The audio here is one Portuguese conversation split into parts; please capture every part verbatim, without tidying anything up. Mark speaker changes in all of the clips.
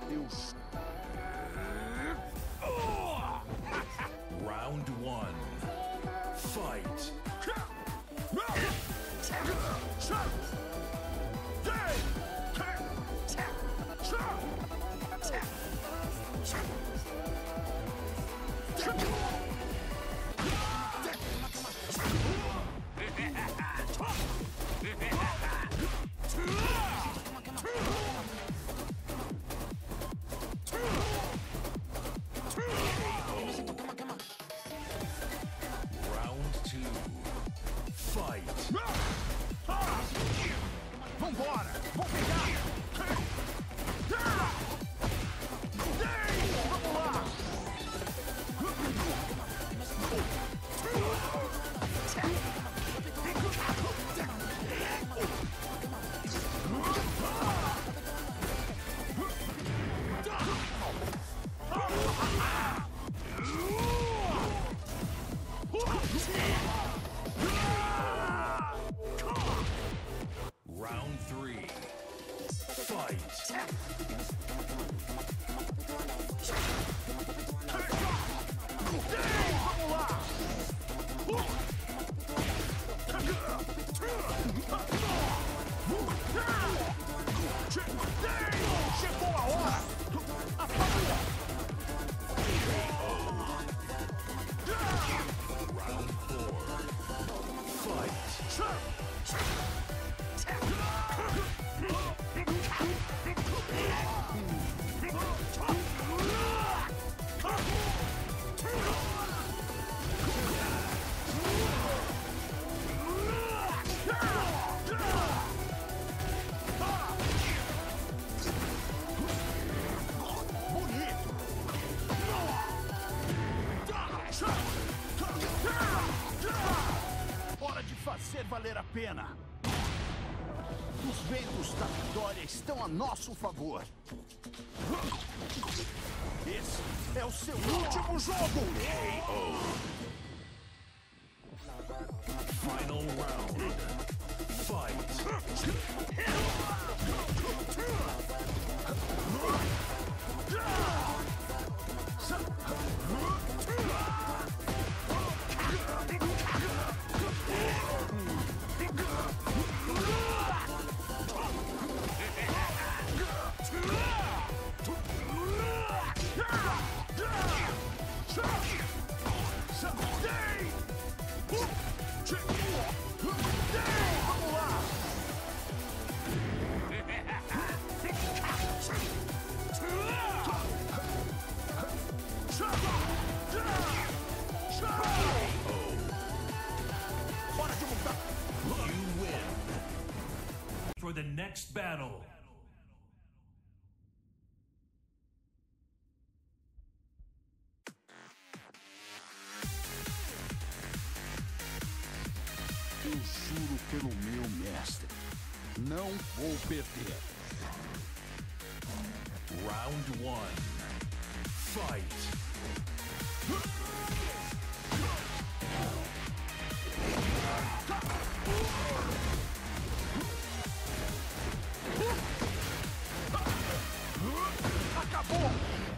Speaker 1: Deus.
Speaker 2: Round one. Fight.
Speaker 1: Vambora! Vou pegar! Vamos lá!
Speaker 2: Round three. Fight.
Speaker 1: Vamos lá! Chegou a hora! Apaga!
Speaker 2: Round four. Fight.
Speaker 1: Hora de fazer valer a pena. Os ventos da vitória estão a nosso favor. Esse é o seu último jogo!
Speaker 2: Final round. Fight.
Speaker 1: Vamos lá! Hora de lutar!
Speaker 2: You win. For the next battle.
Speaker 1: Eu juro pelo meu mestre, não vou perder.
Speaker 2: Round one. Fight.
Speaker 1: Acabou!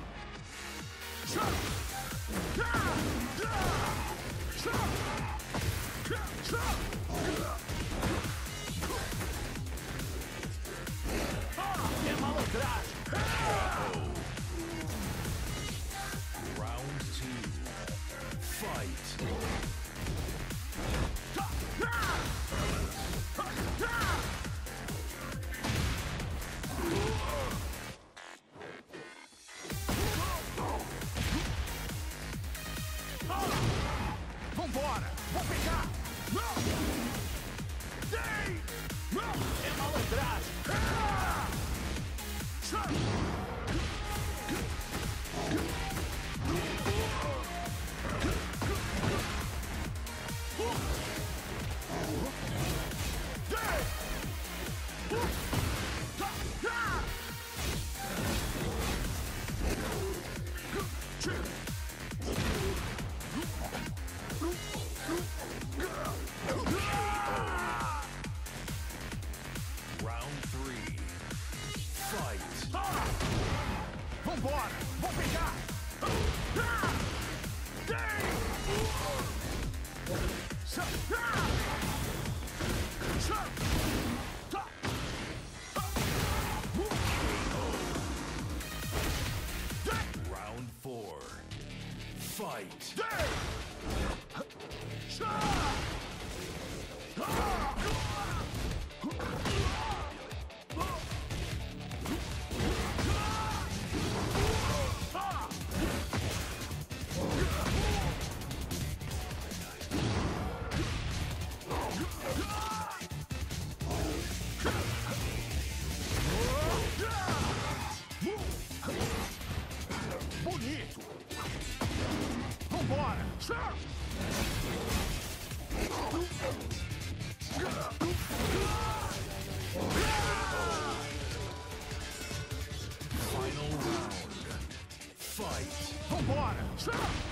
Speaker 1: É malandragem!
Speaker 2: Round two. Fight.
Speaker 1: Vambora! Vou pegar! Dei! É malandragem!
Speaker 2: Round three. Fight.
Speaker 1: Vambora! Vou pegar!
Speaker 2: Round four. Fight.
Speaker 1: Bonito! Vambora!
Speaker 2: Final round. Fight.
Speaker 1: Vambora!